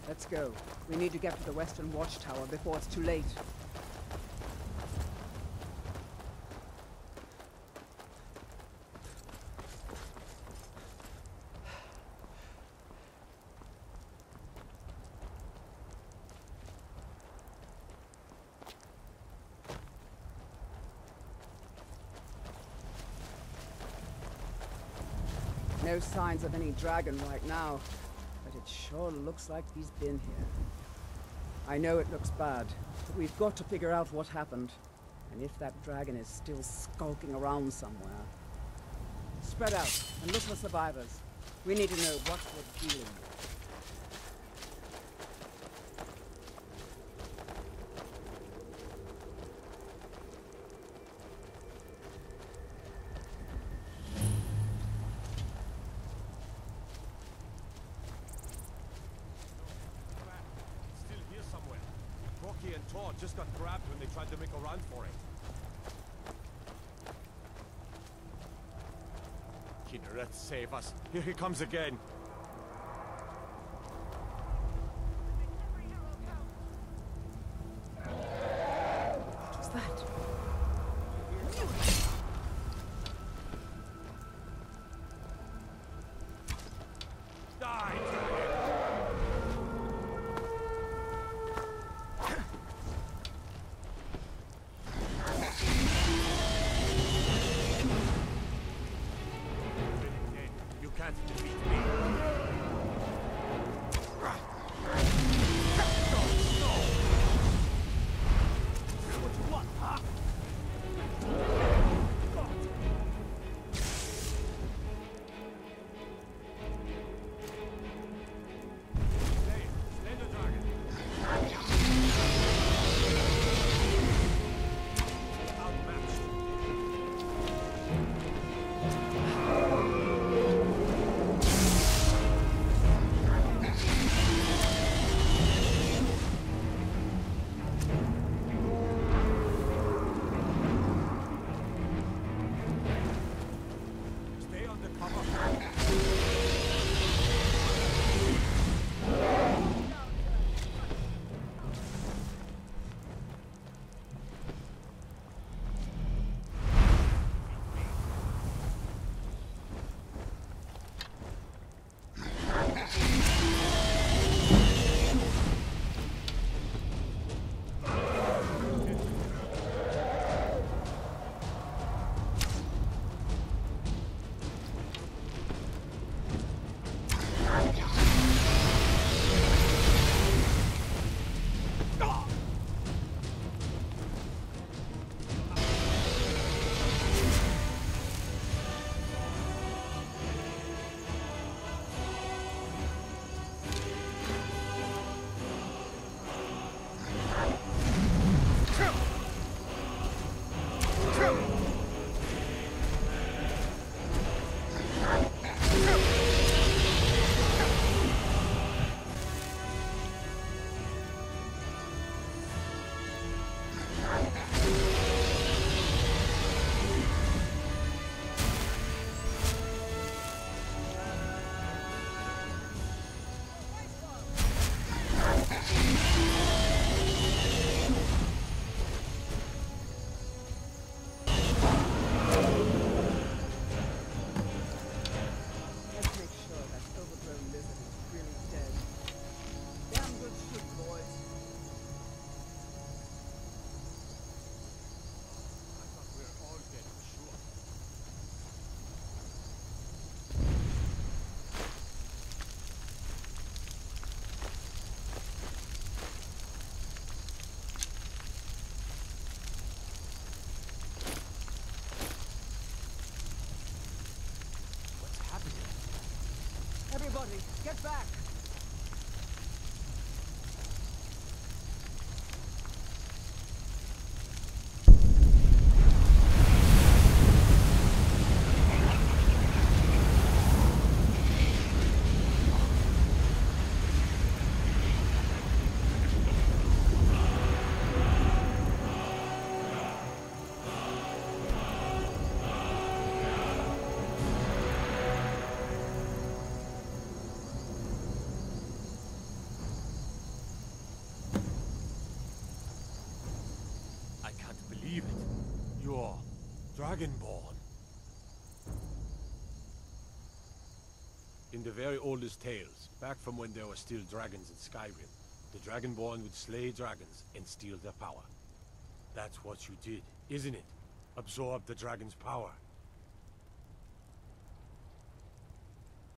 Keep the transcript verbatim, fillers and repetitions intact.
Let's go. We need to get to the western watchtower before it's too late. No signs of any dragon right now, but it sure looks like he's been here. I know it looks bad, but we've got to figure out what happened, and if that dragon is still skulking around somewhere. Spread out and look for survivors. We need to know what we're dealing with. Just got grabbed when they tried to make a run for it. Kinneret, save us. Here he comes again. What was that? Die, Everybody, get back! Dragonborn. In the very oldest tales, back from when there were still dragons in Skyrim, the Dragonborn would slay dragons and steal their power. That's what you did, isn't it? Absorb the dragon's power.